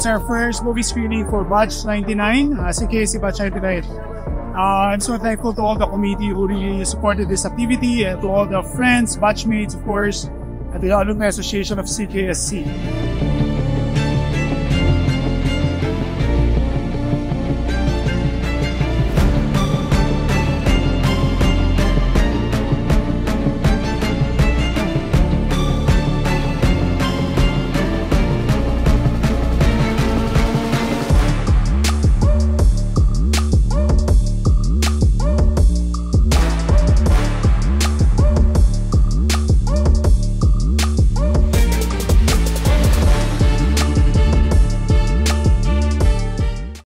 it's our first movie screening for Batch 99, CKSC Batch 99. I'm so thankful to all the committee who really supported this activity, and to all the friends, batchmates, of course, at the Alumni Association of CKSC.